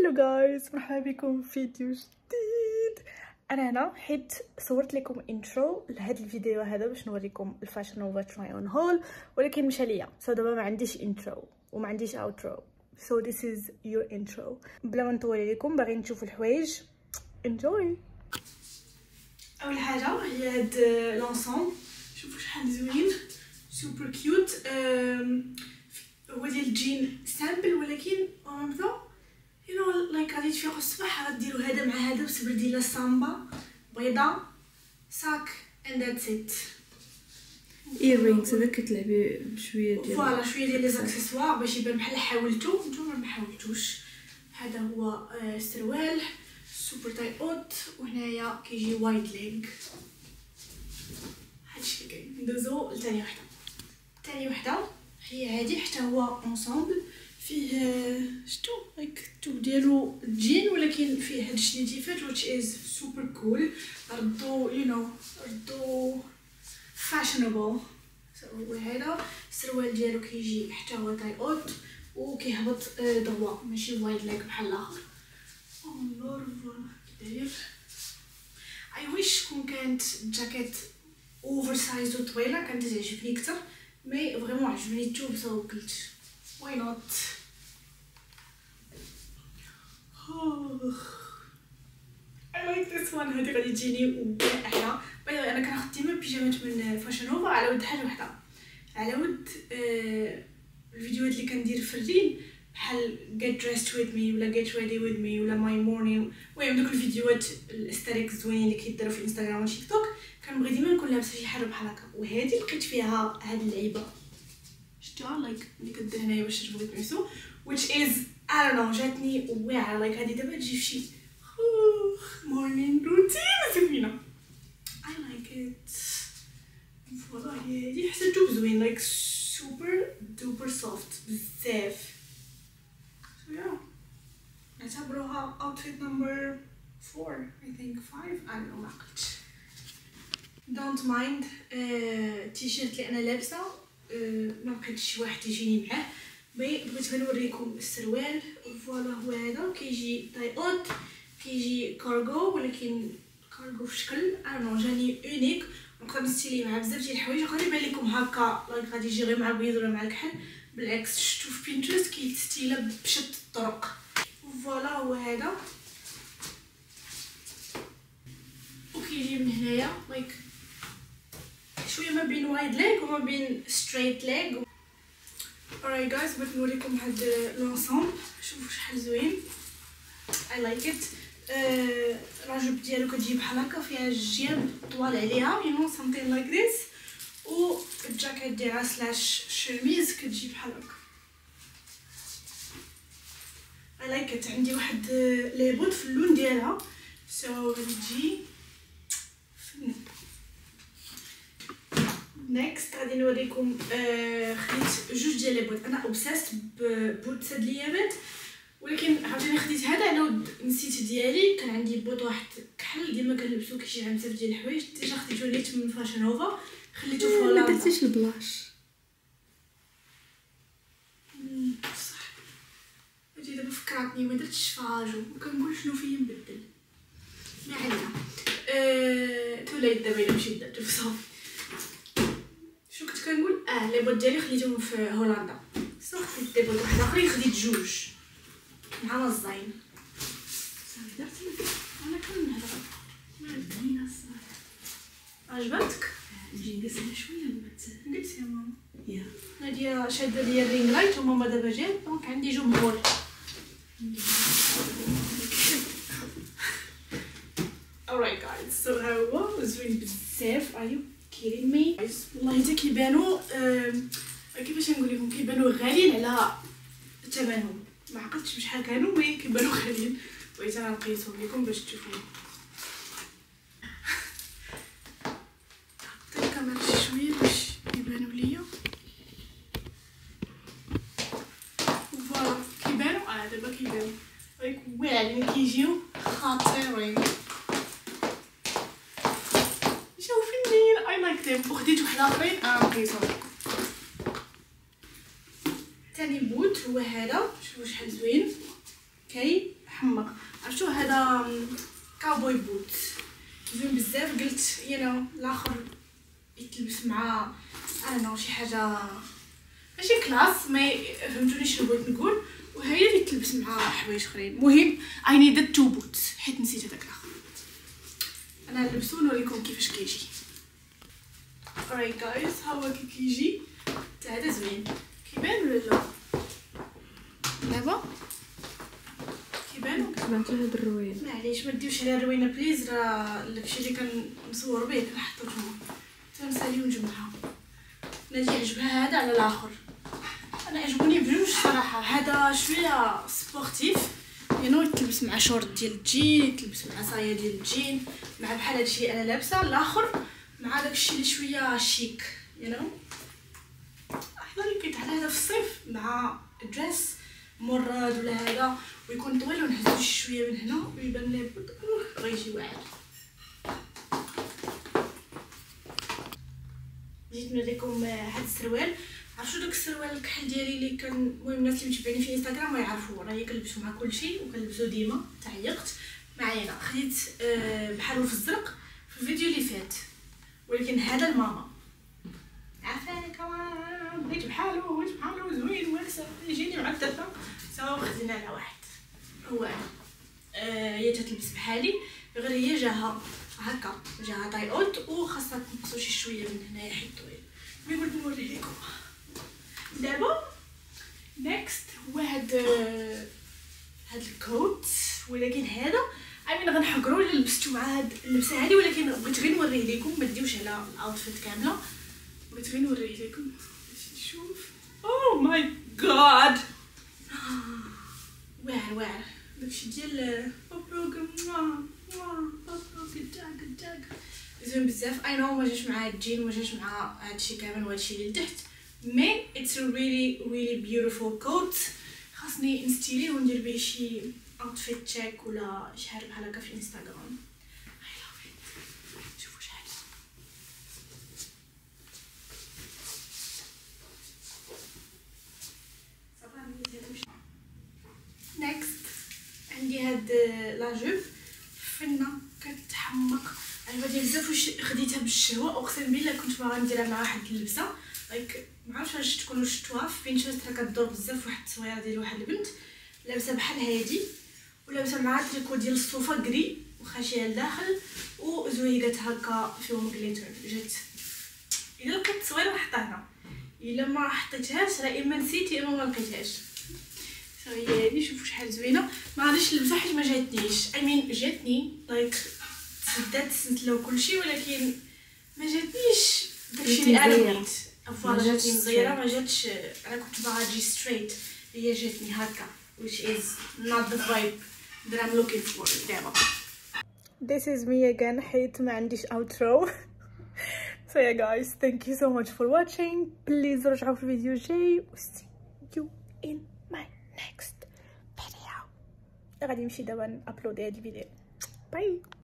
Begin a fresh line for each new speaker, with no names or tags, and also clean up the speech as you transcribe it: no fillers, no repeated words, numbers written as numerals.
هلو جايز، مرحبا بكم في فيديو جديد. انا هنا حيت صورت لكم انترو لهذا الفيديو هذا باش نوريكم الفاشن نوفا تراي اون هول، ولكن مشى ليا دابا ما عنديش انترو وما عنديش اوترو. So this is your intro. بلا ما نطول عليكم، باغيين نشوفوا الحوايج. enjoy. اول حاجه هي هاد لونسون، شوفوا شحال زوين، سوبر كيوت. هو ديال الجين سامبل، ولكن اون لايك غادي تفيقوا الصباح غديروا هذا مع هذا بسبرديله سامبا بيضاء ساك and that's it.
ايرينغز هذا كتلعبي بشويه ديال
فوالا شويه ديال لي زاكسيسوار باش يبان بحال حاولتو. نتوما ما حاولتوش. هذا هو السروال سوبر تاي اوت، وهنايا كيجي وايد لينك. هادشي اللي كاين. ندوزو لثاني وحده. ثاني وحده هي هادي، حتى هو اونصومبل فيه شتو لايك التوب ديالو جين، ولكن فيه هاد الشنيتيفات which is super cool. ردو ردو fashionable. هذا السروال ديالو كيجي حتى هو تاي اوت وكيهبط ضوا، ماشي وايد لايك بحال الاخر. الله داير اي ويش كون كانت جاكيت اوفر سايز وطويله كانت تعجبني اكثر، مي فريمون عجبني التوب سو قلت واي نوت. I like this one. هادي غادي تجيني واعره. باغي انا كناخذ ديما بيجامات من فاشن نوفا على ود حاجه وحده، على ود الفيديوهات اللي كندير في الريل بحال get dressed with me ولا get ready with me ولا my morning. المهم دوك الفيديوهات الاستريك زوينين اللي كيداروا في الانستغرام وتيك توك، كنبغي ديما نكون لابسه شي حاجه بحال هكا. وهادي لقيت فيها هاد اللعيبه شفتوها لايك اللي كدير هنايا باش تبغي تلبسو which is I don't know جاتني واعره. لايك هادي دابا تجي فشي morning routine زوينه. I like it. فوالا هادي حتى التوب زوين لايك super duper soft بزاف. so yeah نعتبروها outfit number 4 I think 5 I don't know ما عقلتش. don't mind التيشيرت اللي انا لابسه ما لقيتش شي واحد يجيني معاه، مي بغيت نوريكم السروال. فوالا هو هذا كيجي تاي اوت، كيجي كارغو، ولكن كارغو في شكل انا جاني اونيك. نقدر نستيلي مع بزاف ديال الحوايج. يقدر يبان لكم هكا لايك غادي يجي غير مع البيض ولا مع الكحل، بالعكس شفتو في بينترست كيتستيلا بشتى الطرق. فوالا هو هذا، وكيجي من هنايا لايك شويه ما بين وايد ليغ وما بين ستريت ليغ. alright guys بغيت نوريكم هاد لونسومبل، شوفوا شحال زوين. I like it. الراجب ديالو كتجي بحال هكا فيها الجياب طوال عليها something like this، و الجاكيت ديالها سلاش شميز كتجي بحال هكا. I like it. عندي واحد ليبوت في اللون ديالها so غادي تجي فن. نيكست غادي نوريكم خديت جوج ديال لي بوت. انا اوبسيست ببوت هاد الايامات، ولكن عاوتاني خديت هذا على ود نسيت ديالي. كان عندي بوط واحد كحل ديما كنلبسو كيجي عند بزاف ديال الحوايج، ديجا خديتو نيت من فاشن نوفا خليتو في هولندا.
ما درتيش البلاش
صح. هادي دابا فكرتني ما درتش فاجو، وكنقول شنو فيا نبدل. ما علينا توليت دابا الا مشيت درتو صافي. شنو كنت كنقول؟ لي بوط ديالي خليتهم في هولندا، صافي خديت دي بوط واحد اخرين، خديت جوج مع الزين صافي درت. انا كنهضر ما عجبنيش الصراحه. عجبتك؟
نجي نقصها شويه ولا
قلت يا ماما
يا
ناديه شاده ليا الرينغ لايت وماما دابا جات دونك عندي جمهور. alright guys so ها هو زوين بزاف. are you kidding me والله حتى كيبانو كيفاش نقول لكم، كيبانو غاليين على ثمنهم. ما عقلتش بشحال كانوا مي كيبانو غاليين، بغيت انا نقيسهم لكم باش تشوفوا. حطيت الكاميرا شويه باش يبانو ليا. فوالا كيبانو دابا كيبانو لايك واعرين كيجيو خطيرين. شوفوا فنين I like them. وخديت واحد اخرين نقيسهم. تاني بوت هو هذا، شوفوا شحال زوين. كاي كتحمق. عرفتو هذا كاوبوي بوت زوين بزاف. قلت الاخر يتلبس مع انا شي حاجه ماشي كلاس، ما فهمتوني شنو بغيت نقول، وهي يتلبس مع حوايج اخرين. المهم اي نيد تو بوت حيت نسيت هذاك الاخر. انا نلبسو نوريكم كيفاش كيجي. alright guys، ها هو كي كيجي. هذا زوين كيبان ولا لا؟ دابا كيبان
كتبان حتى هاد الروين.
معليش ما ديوش على الروينه بليز، راه داكشي اللي كنصور به كنحطو تما تنسالي ونجمعها. نادي عجبها هذا على الاخر. انا عجبوني بجوج صراحه. هذا شويه سبورتيف يتلبس مع شورت ديال الجين، يتلبس مع صايه ديال الجين، مع بحال هادشي انا لابسه. الاخر مع داكشي اللي شويه شيك احنا اللي كيتعلى هذا في الصيف مع دريس مراد ولا هذا ويكون طويل ونهزو شويه من هنا ويبان لي غيجي واعر. جيت نوريكم هاد السروال. عرفتو داك السروال الكحل ديالي اللي كان المهم الناس اللي متبعيني في انستغرام ما يعرفوه، راه كنلبسو مع كلشي وكنلبسو ديما. تعيقت معايا خديت بحالو في الزرق في الفيديو اللي فات، ولكن هذا الماما عافاك بغيت بحالو زوين واسع يجيني مع التفا سوا خدينا على واحد. هو هي تتلبس بحالي غير هي جاها هكا جاها طاي اوت وخاصها تنقصو شي شويه من هنايا حيت طويل. مي قلت نوريه لكم. دابا نيكست هو هاد الكوت، ولكن هذا غنحقرو الا لبستو مع هاد اللبسه هادي، ولكن بغيت غير نوريه لكم. ما ديوش على الاوتفيت كامله، بغيت غير نوريه لكم باش تشوف. او ماي جاد واعر داكشي ديال بابروك داك زوين بزاف. اي نو ما جاش مع هاد الجين ما جاش مع هادشي كامل وهادشي اللي لتحت، مي اتس ريلي بيوتيفول كوت. خاصني نستيليه وندير به شي اوتفيت تشيك ولا شي حاجه بحال هكا في انستغرام. I love it. شوفوا شحال نيكست. عندي هاد لا جوب فنه كتحمق عجبتني بزاف واش خديتها بالشهوه. اقسم بالله كنت باغا نديرها مع واحد اللبسه ما عرفتش واش تكونوا شفتوها في بينترست، راه كدور بزاف. واحد التصويره ديال واحد البنت لابسه بحال هادي ولابسه مع تريكو ديال الصوفه كري وخاشيه لداخل وزويقات هكا فيهم غليتر. جات الا لقيت التصويره نحطها هنا، الا ما حطيتهاش راه اما نسيت اما ما لقيتهاش. هي هادي شوفوا شحال زوينه. ما غاديش نلبسها حيت ما جاتنيش. جاتني سدات سنتله وكلشي، ولكن ما جاتنيش داكشي اللي انا بغيت. فوالا جاتني مزيره ما جاتش. انا كنت باغا تجي ستريت، هي جاتني هكا which is not the vibe that I'm looking for. دابا this is me again حيت ما عنديش outro. so yeah guys, thank you so much for watching. please رجعوا في الفيديو الجاي و see you in my next video. غادي نمشي دابا نابلودي هاد الفيديو. باي.